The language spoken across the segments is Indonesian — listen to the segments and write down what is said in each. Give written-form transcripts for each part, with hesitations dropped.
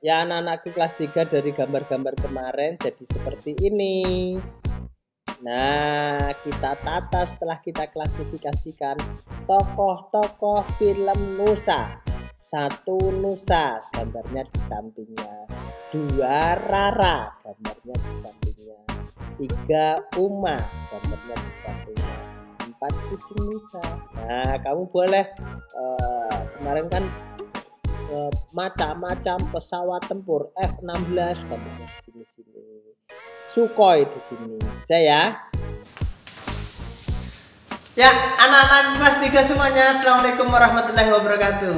Ya anak-anakku kelas 3 dari gambar-gambar kemarin jadi seperti ini. Nah, kita tata setelah kita klasifikasikan tokoh-tokoh film Nusa. 1 Nusa, gambarnya di sampingnya. 2 Rara, gambarnya di sampingnya. 3 Uma, gambarnya di sampingnya. 4 kucing Nusa. Nah, kamu boleh kemarin kan macam-macam pesawat tempur F-16 gambarnya di sini-sini. Sukhoi di sini. Saya ya, anak-anak kelas 3 semuanya, assalamualaikum warahmatullahi wabarakatuh.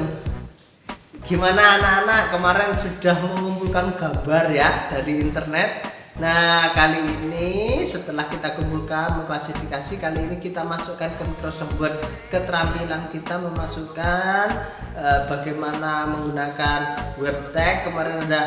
Gimana anak-anak kemarin sudah mengumpulkan gambar ya dari internet? Nah, kali ini setelah kita kumpulkan mengklasifikasi, kali ini kita masukkan ke Microsoft Word. Keterampilan kita memasukkan bagaimana menggunakan web tag. Kemarin ada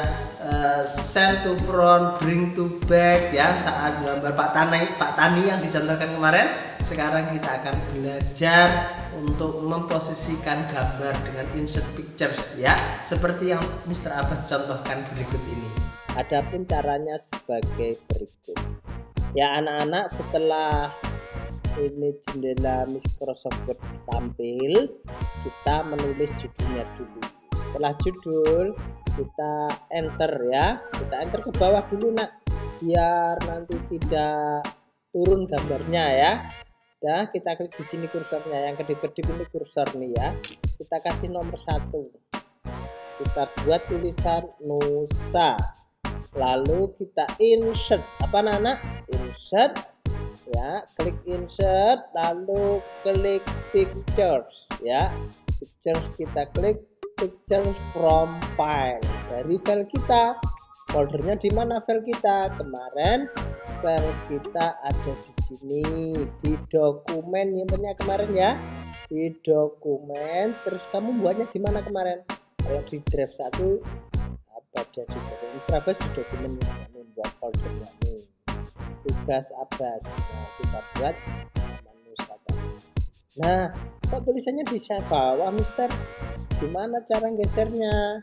send to front, bring to back ya, saat gambar Pak Tani yang dicontohkan kemarin. Sekarang kita akan belajar untuk memposisikan gambar dengan insert pictures ya, seperti yang Mr. Abbas contohkan berikut ini. Adapun caranya sebagai berikut. Ya anak-anak, setelah ini jendela Microsoft Word tampil, kita menulis judulnya dulu. Setelah judul kita enter ya, kita enter ke bawah dulu nak, biar nanti tidak turun gambarnya ya. Nah, kita klik di sini kursornya, yang kedip-kedip ini kursor nih ya. Kita kasih nomor 1. Kita buat tulisan Nusa. Lalu kita insert, apa anak? Insert ya, klik insert, lalu klik pictures ya. Pictures kita klik pictures from file. Dari file kita, foldernya di mana file kita? Kemarin file kita ada di sini di dokumen, nyimpennya kemarin ya, di dokumen. Terus kamu buatnya di mana kemarin? Kalau di drive 1 ada di dokumen Abbas, di dokumen yang membuat foldernya nih, tugas Abbas. Nah, kita buat Nusa. Nah, kok tulisannya di bawah Mister? Gimana cara gesernya?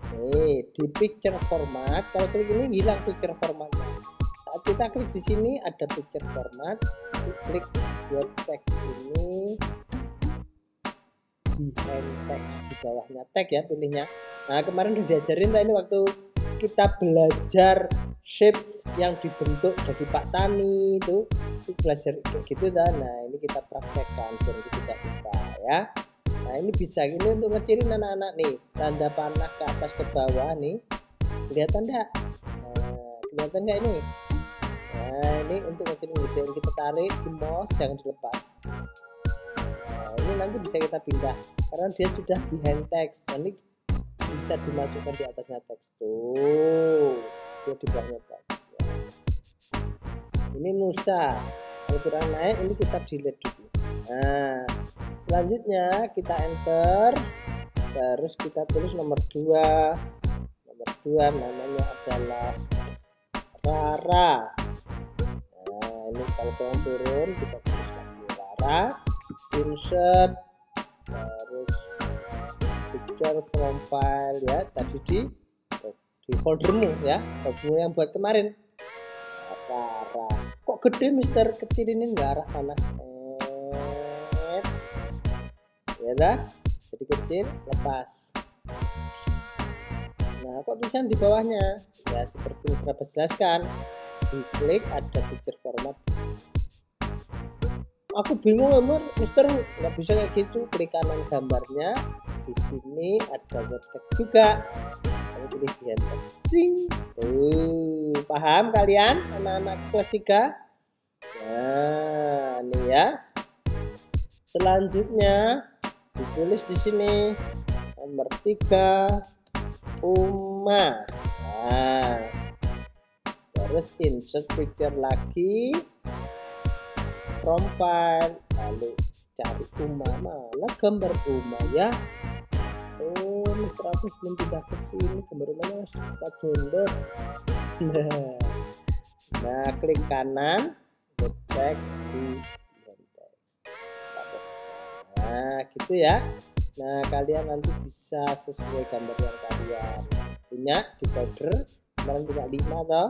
Di picture format, kalau klik ini hilang picture formatnya. Saat kita klik di sini ada picture format, klik buat teks ini, behind text, di bawahnya tag ya pilihnya. Nah, kemarin udah diajarin ini waktu kita belajar shapes yang dibentuk jadi Pak Tani itu belajar kayak gitu dah. Nah, ini kita praktekkan biar kita buka ya. Nah, ini bisa ini untuk ngecilin anak-anak nih, tanda panah ke atas ke bawah nih, kelihatan enggak? Nah, kelihatan enggak ini? Nah, ini untuk ngecilin gitu, kita tarik di mouse, jangan dilepas. Nah, ini nanti bisa kita pindah karena dia sudah behind text. Nah, ini bisa dimasukkan di atasnya teks tuh, dia di bawahnya teks ya. Ini Nusa, kalau kurang naik ini kita delete dulu. Nah, selanjutnya kita enter, terus kita tulis nomor 2. Nomor 2 namanya adalah Rara. Nah, ini kalau kalian turun kita tulis lagi Rara, insert, terus picture from file ya, tadi di foldermu ya, foldermu yang buat kemarin. Rara, kok gede Mister, kecil ini enggak arah panas ya dah, jadi kecil, lepas. Nah, kok tulisan di bawahnya ya seperti Mister Abbas jelaskan, diklik ada picture format. Aku bingung Mister, nggak bisa kayak gitu. Klik kanan gambarnya, di sini ada word text juga, kamu pilih behind text. Paham kalian anak-anak kelas 3? Nah, ini ya. Selanjutnya ditulis di sini nomor 3 Uma. Nah, terus insert picture lagi from file, lalu cari Uma, mana gambar Uma ya. Oh, Mr. Abbas belum pindah ke sini, gambar Umanya masih kita download. Nah, klik kanan, get text di text. Nah, gitu ya. Nah, kalian nanti bisa sesuai gambar yang kalian punya di powder kemarin punya 5 toh.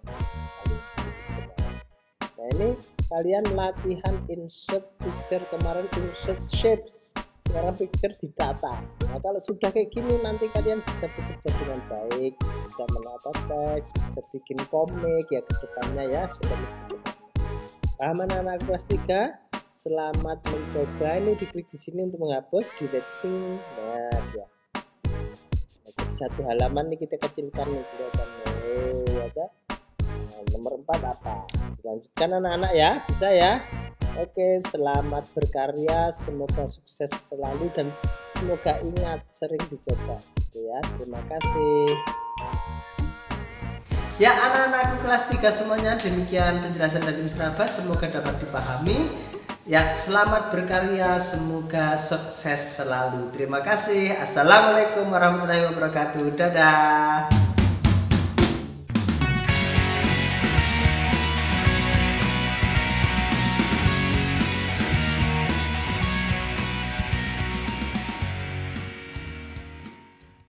Nah ini kalian latihan insert picture, kemarin insert shapes, sekarang picture di data. Nah kalau sudah kayak gini nanti kalian bisa bekerja dengan baik, bisa menata teks, bisa bikin komik ya kedepannya ya. Paham anak-anak kelas 3? Selamat mencoba. Ini diklik di sini untuk menghapus, deleting. Nah ya, nah, jadi satu halaman nih kita kecilkan nih, kelihatan ada. Nah, nomor 4 apa? Dilanjutkan anak-anak ya, bisa ya. Oke, selamat berkarya, semoga sukses selalu dan semoga ingat sering dicoba. Oke ya, terima kasih. Ya anak-anakku kelas 3 semuanya, demikian penjelasan dari Mr. Abbas, semoga dapat dipahami. Ya, selamat berkarya, semoga sukses selalu. Terima kasih. Assalamualaikum warahmatullahi wabarakatuh. Dadah.